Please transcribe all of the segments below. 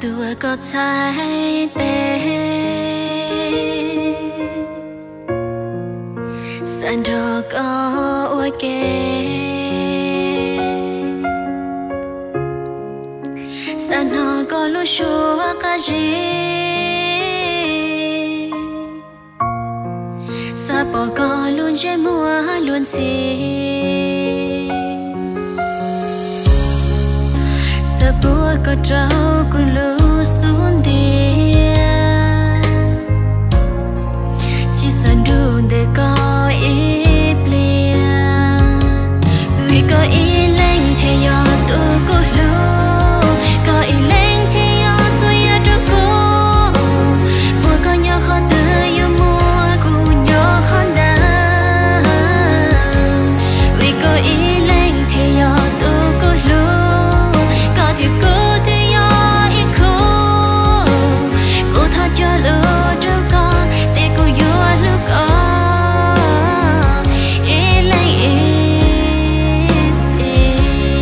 tua có trái tê san đồ có ua kê san hồ có lu shua ca gì sa bỏ có luôn chơi mua luôn gì sa bùa có trâu cu lu xuống địa chỉ san đủ để có ít liền vì có ý lên thì giờ tu cu lu có ý lên thì giờ xuôi ở trong cô mua có nhớ khó từ yêu mua cu nhớ khó đa vì có ý lên thì giờ tu cu lu có thì cô thì giờ ít cô cô tha cho lu trong con để cô yêu lu con ý lên ít gì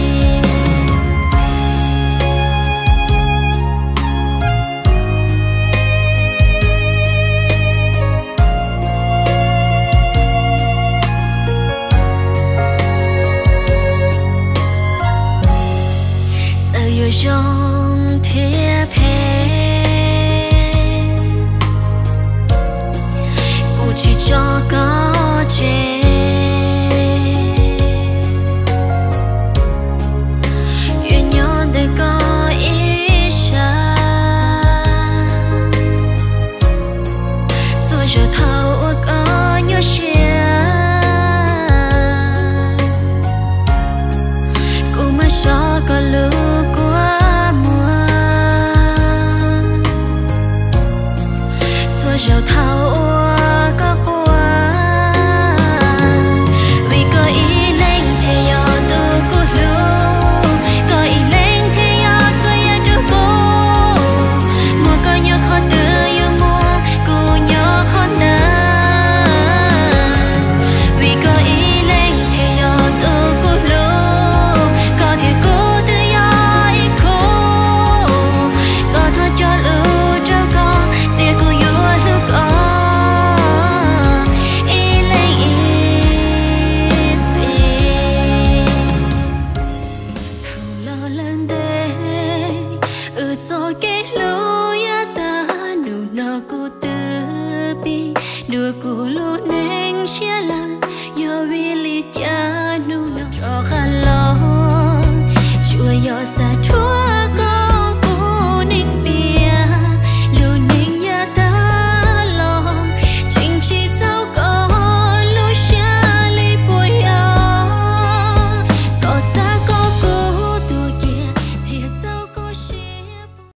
sao yêu trong thiệp hẹn cô chỉ cho có chê yêu nhau để có ý xa rồi giờ thâu có nhớ chia cô mà cho có lưu qua mùa rồi giờ thâu có qua vì có ý lên thì giờ tôi cô lưu có ý lên thì giờ tôi ở trong cô mua có nhớ khó từ yêu mua cô nhớ khó đa vì có ý lên thì giờ tôi cô lưu có thì cô từ giờ ít cô có thôi cho lưu trong con để cô yêu lưu con ý lên ít gì hằng lo lắng đây cho cái lối ta nụ nọ cô từ bi nụ cô luôn nên chia là